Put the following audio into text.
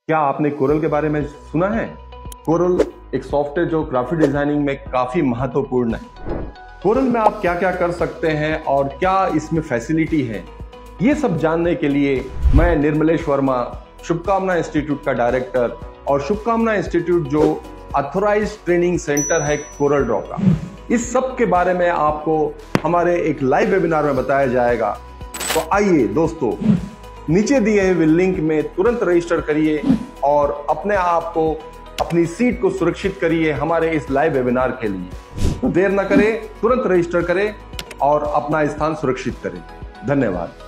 क्या आपने कोरल के बारे में सुना है? कोरल एक सॉफ्टवेयर जो ग्राफिक डिजाइनिंग में काफी महत्वपूर्ण है। कोरल में आप क्या क्या कर सकते हैं और क्या इसमें फैसिलिटी है, ये सब जानने के लिए मैं निर्मलेश वर्मा, शुभकामना इंस्टीट्यूट का डायरेक्टर और शुभकामना इंस्टीट्यूट जो ऑथोराइज्ड ट्रेनिंग सेंटर है कोरल ड्रॉ का, इस सब के बारे में आपको हमारे एक लाइव वेबिनार में बताया जाएगा। तो आइए दोस्तों, नीचे दिए हुए लिंक में तुरंत रजिस्टर करिए और अपने आप को, अपनी सीट को सुरक्षित करिए हमारे इस लाइव वेबिनार के लिए। तो देर ना करें, तुरंत रजिस्टर करें और अपना स्थान सुरक्षित करें। धन्यवाद।